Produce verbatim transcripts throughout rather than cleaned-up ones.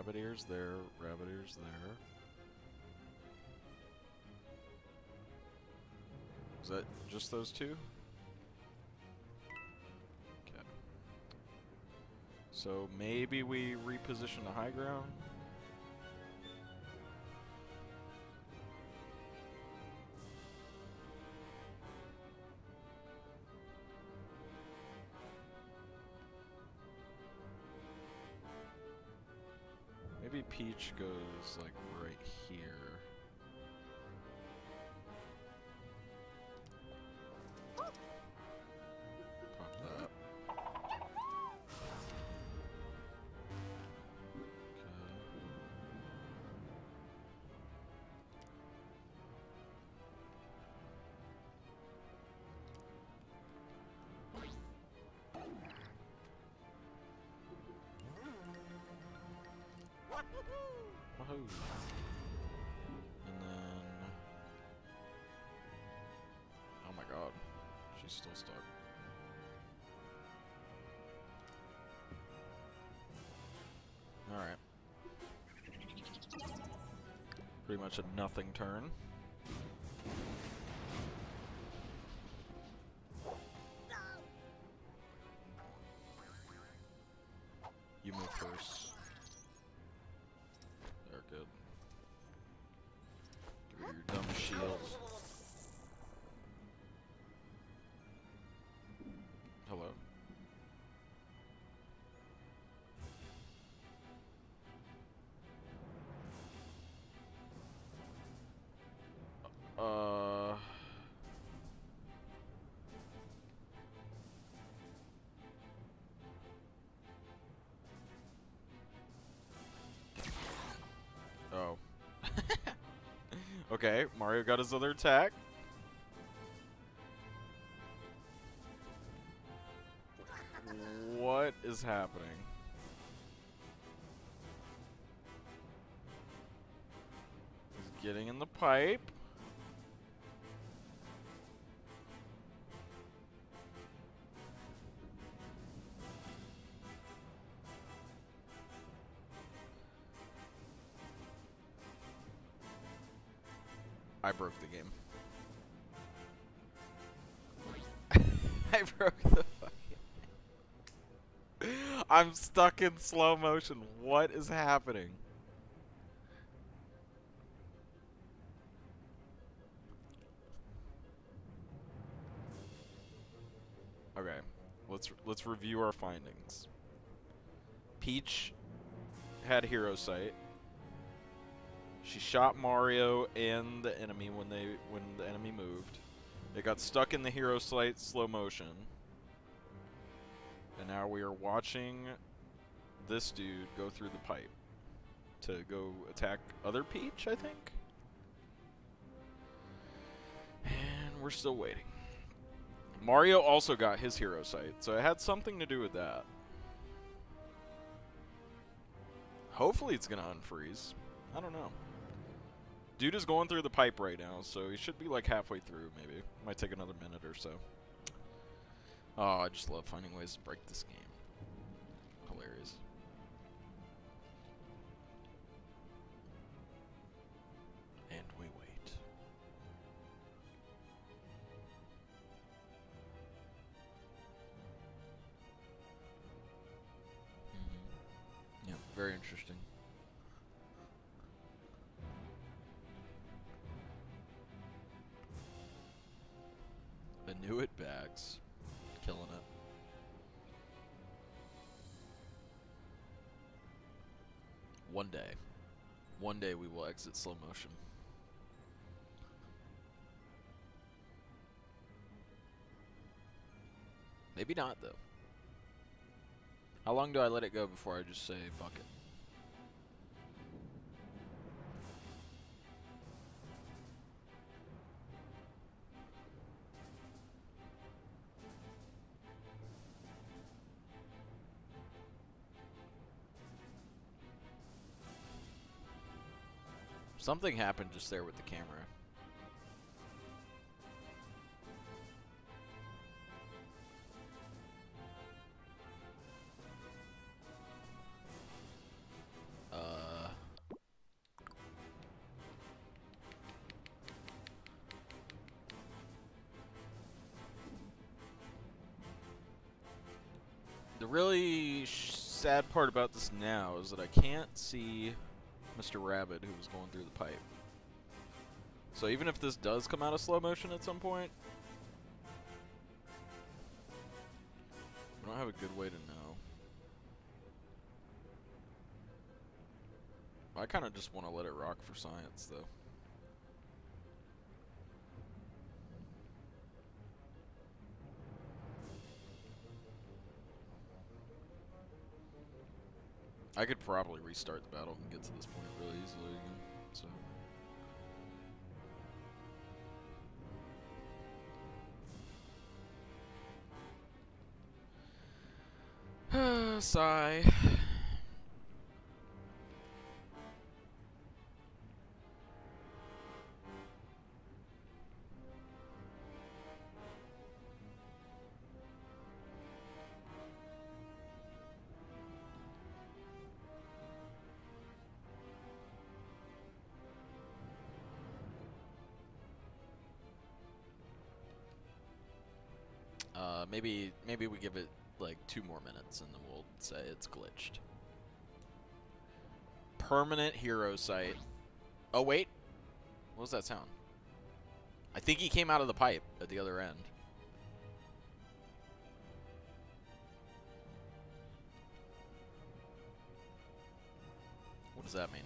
Rabbit ears there, rabbit ears there. Is that just those two? Okay. So maybe we reposition the high ground? Maybe Peach goes like right here. Pop that. Woohoo! And then... Oh my god. She's still stuck. Alright. Pretty much a nothing turn. You move first. They're good. Give her your dumb shield. Hello. Uh... Oh. Okay, Mario got his other attack. What is happening? He's getting in the pipe. I broke the game. I broke the fucking... I'm stuck in slow motion. What is happening? Okay, let's let's review our findings. Peach had Hero Sight. She shot Mario and the enemy when they when the enemy moved. It got stuck in the Hero Sight slow motion. And now we are watching this dude go through the pipe to go attack other Peach, I think. And we're still waiting. Mario also got his Hero Sight, so it had something to do with that. Hopefully it's gonna unfreeze. I don't know. Dude is going through the pipe right now, so he should be like halfway through, maybe. Might take another minute or so. Oh, I just love finding ways to break this game. Hilarious. And we wait. Mm-hmm. Yeah, very interesting. Inuit bags. Killing it. One day. One day we will exit slow motion. Maybe not, though. How long do I let it go before I just say, fuck it? Something happened just there with the camera. Uh, The really sh sad part about this now is that I can't see Mister Rabbit who was going through the pipe. So even if this does come out of slow motion at some point, I don't have a good way to know. I kind of just want to let it rock for science, though. I could probably restart the battle and get to this point really easily again, so. Sigh. Uh, maybe maybe we give it like two more minutes and then we'll say it's glitched. Permanent hero site. Oh wait, what was that sound? I think he came out of the pipe at the other end. What does that mean?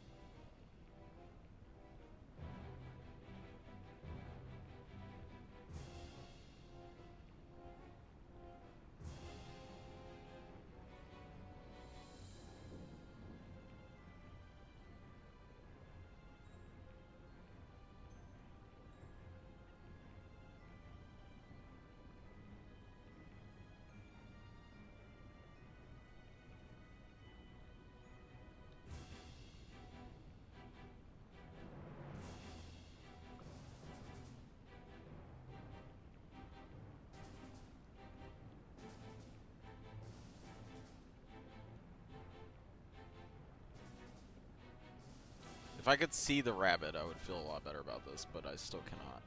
If I could see the rabbit, I would feel a lot better about this, but I still cannot.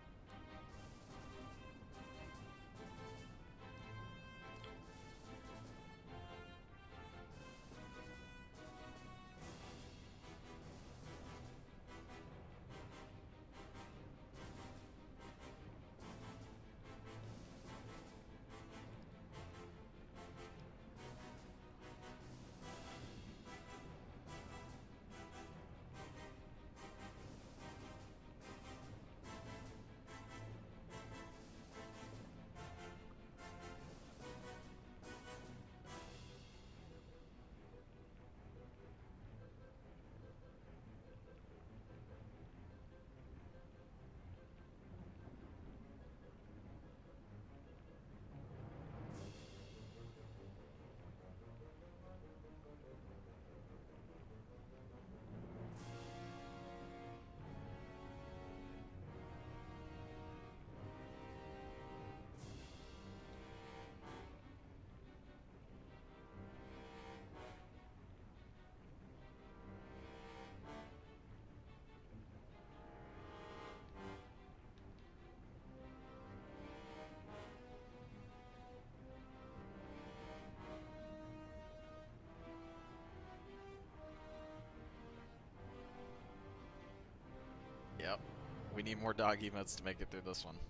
Yep. We need more dog emotes to make it through this one.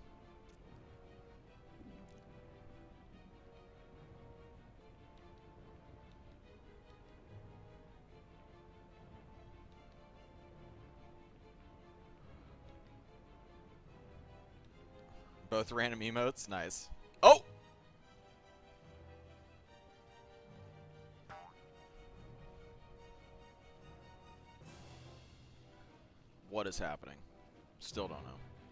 Both random emotes? Nice. Oh! What is happening? Still don't know.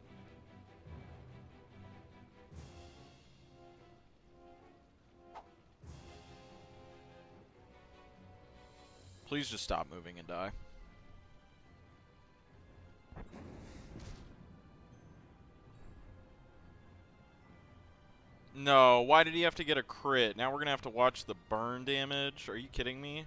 Please just stop moving and die. No, why did he have to get a crit? Now we're gonna have to watch the burn damage. Are you kidding me?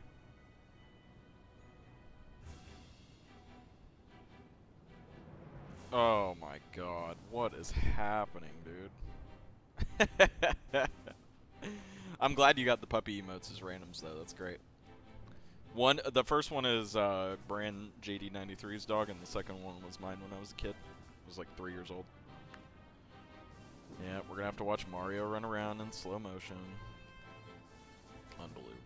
Oh my god, what is happening, dude? I'm glad you got the puppy emotes as randoms though. That's great. One, the first one is uh, Brand J D ninety-three's dog, and the second one was mine when I was a kid. I was like three years old. Yeah, we're gonna have to watch Mario run around in slow motion. Unbelievable.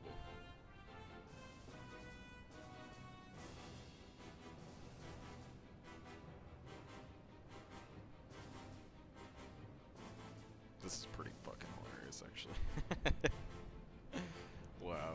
This is pretty fucking hilarious, actually. Wow.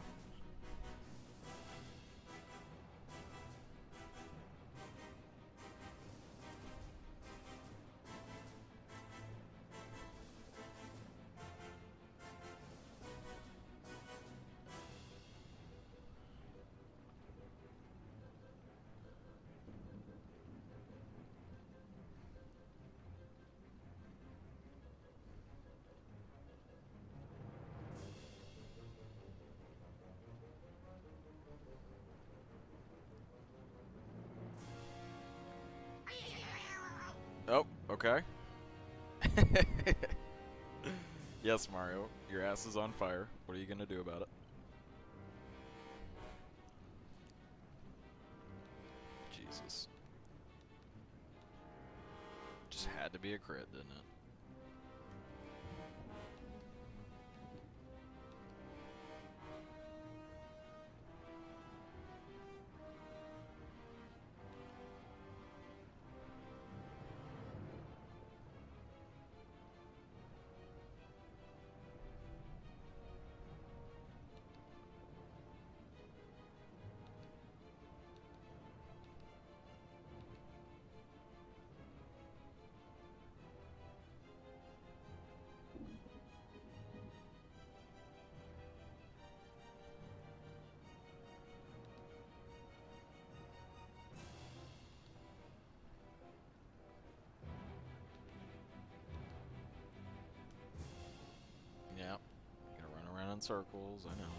Oh, okay. Yes, Mario, your ass is on fire. What are you gonna do about it? Jesus. Just had to be a crit, didn't it? Yep. Gonna run around in circles, I know.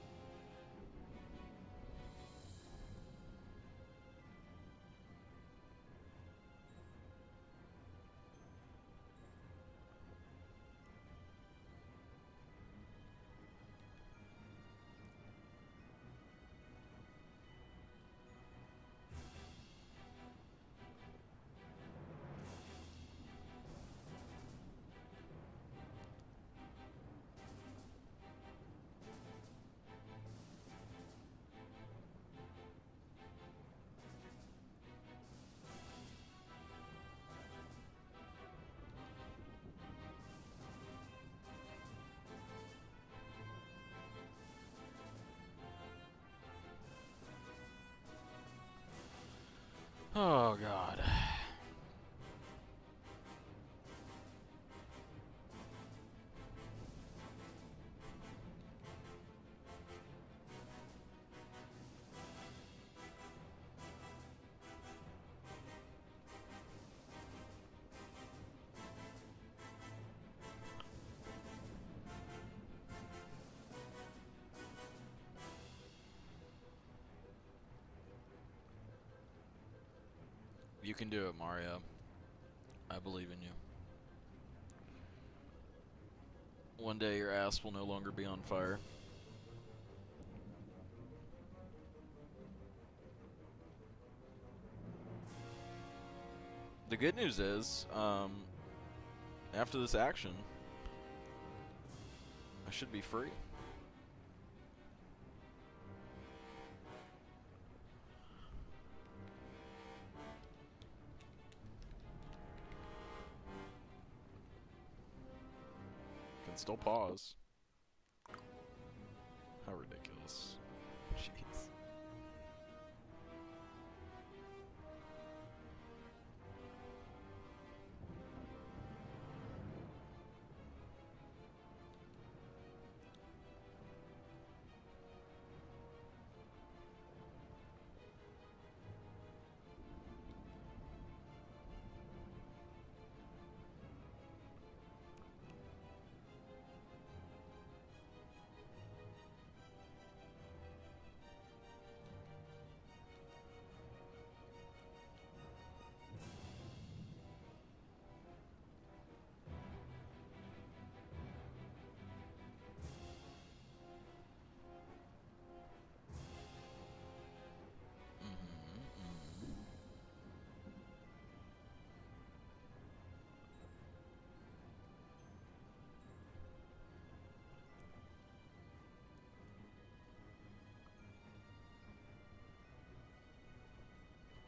Oh, God. You can do it, Mario. I believe in you. One day your ass will no longer be on fire. The good news is, um, after this action, I should be free. Can still pause. How ridiculous. Jeez.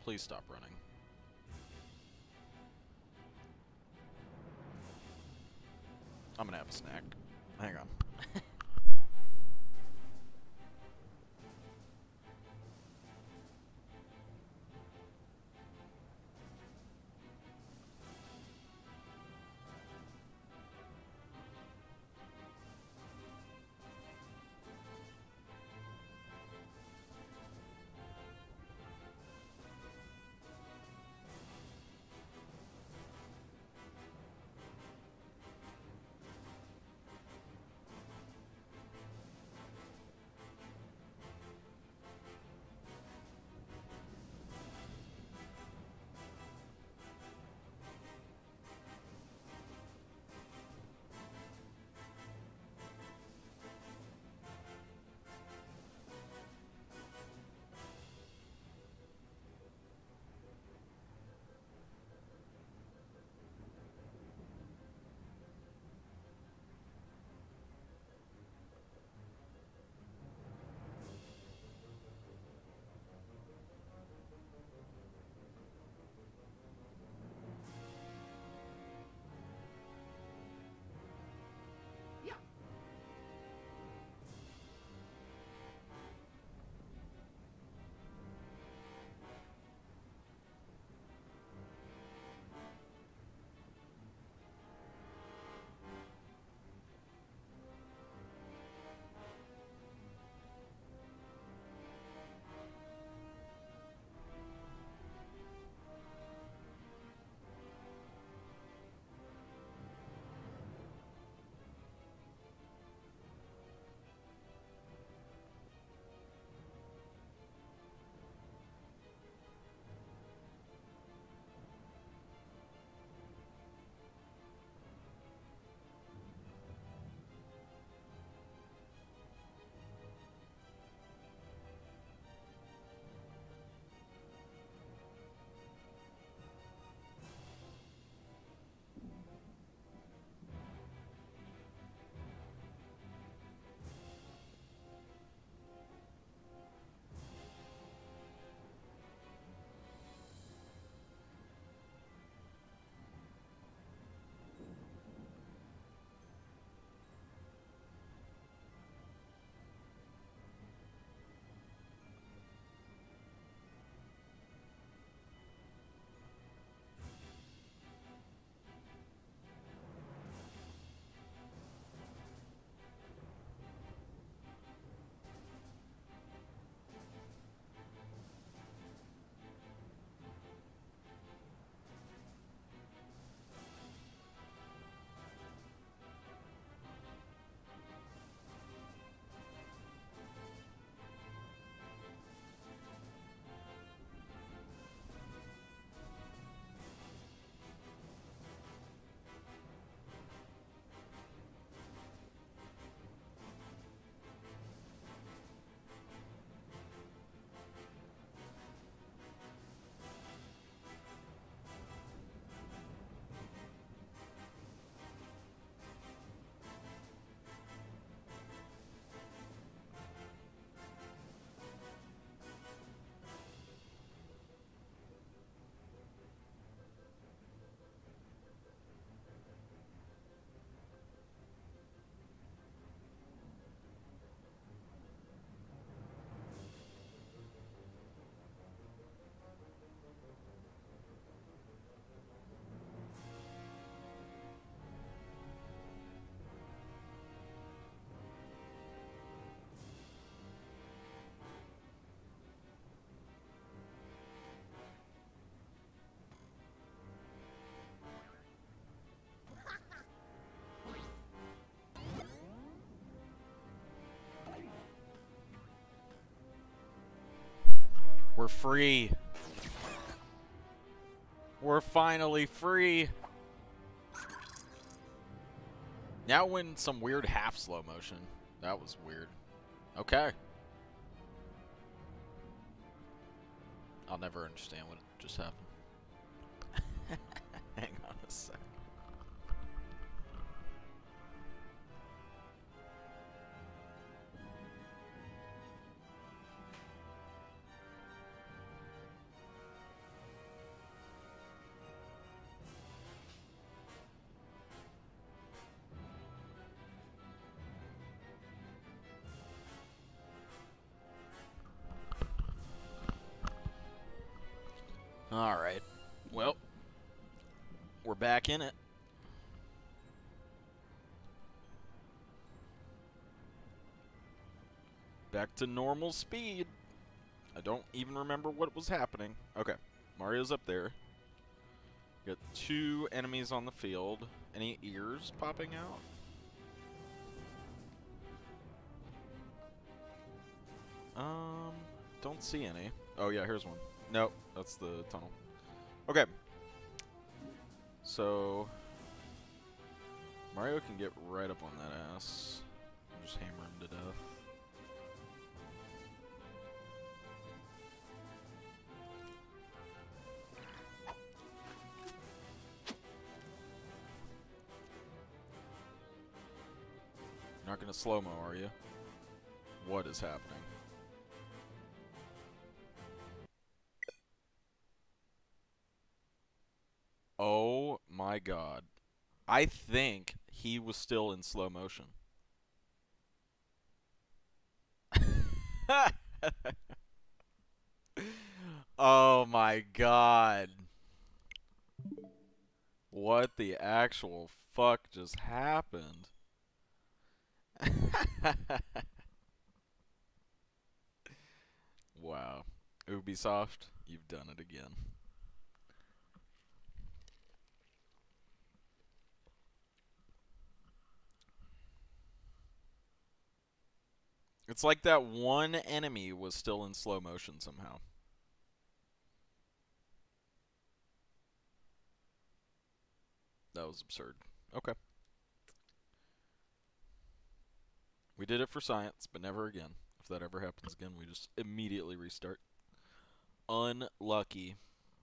Please stop running. I'm gonna have a snack. Hang on. We're free. We're finally free. Now in some weird half slow motion. That was weird. Okay. I'll never understand what just happened. Hang on a sec. Alright. Well, we're back in it. Back to normal speed. I don't even remember what was happening. Okay, Mario's up there. Got two enemies on the field. Any ears popping out? Um, don't see any. Oh yeah, here's one. Nope, that's the tunnel. Okay. So Mario can get right up on that ass and just hammer him to death. You're not gonna slow-mo, are you? What is happening? Oh my god. I think he was still in slow motion. Oh my god. What the actual fuck just happened? Wow. Ubisoft, you've done it again. It's like that one enemy was still in slow motion somehow. That was absurd. Okay. We did it for science, but never again. If that ever happens again, we just immediately restart. Unlucky.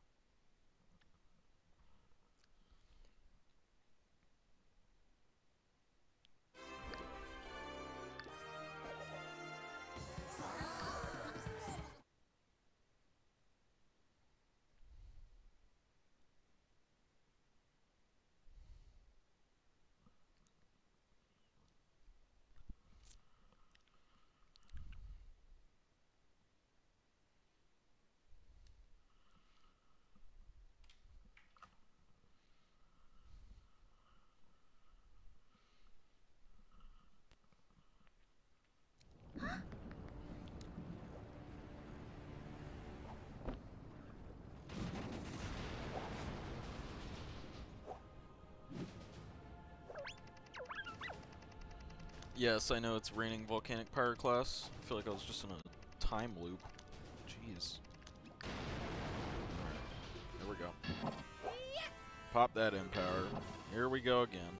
Yes, I know it's raining volcanic pyroclasts. I feel like I was just in a time loop. Jeez. Alright, here we go. Pop that empower. Here we go again.